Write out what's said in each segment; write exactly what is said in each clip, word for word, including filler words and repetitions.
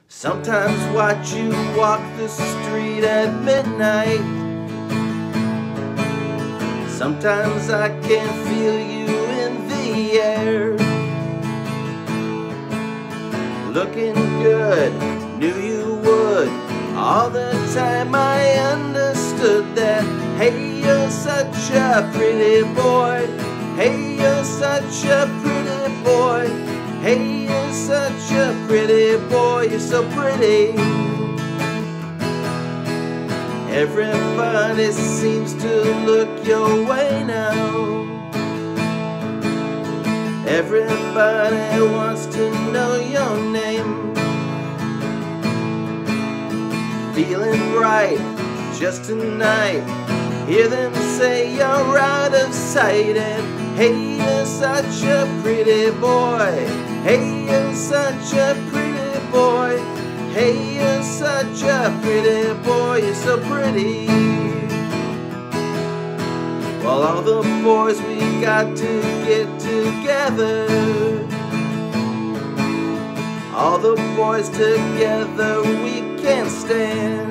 Sometimes watch you walk the street at midnight. Sometimes I can feel you in the air. Looking good, knew you would. All the time I understood that. Hey, you're such a pretty boy. Hey, you're such a pretty boy. Hey, you're such a pretty boy. You're so pretty. Everybody seems to look your way now. Everybody wants to know your name. Feeling right just tonight. Hear them say you're out of sight. And hey, you're such a pretty boy. Hey, you're such a pretty boy. Hey, you're such a pretty boy. You're so pretty. While all the boys, we got to get together. All the boys together, we can't stand.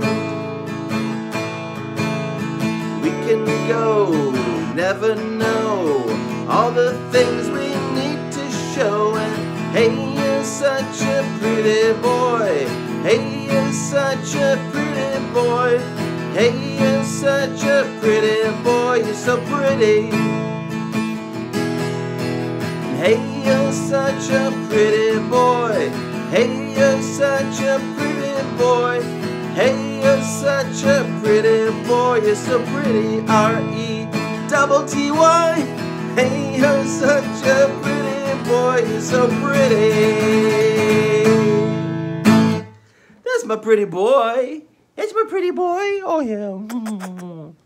We can go, never know all the things we need to show. And hey, you're such a pretty boy. Hey, you're such a pretty boy. Hey, you're such a pretty boy. You're so pretty. Hey, you're such a pretty boy. Hey, you're such a pretty boy. Hey, you're such a pretty boy. You're so pretty. R E double T Y. Hey, you're such a pretty boy. You're so pretty. That's my pretty boy. That's my pretty boy. Oh yeah.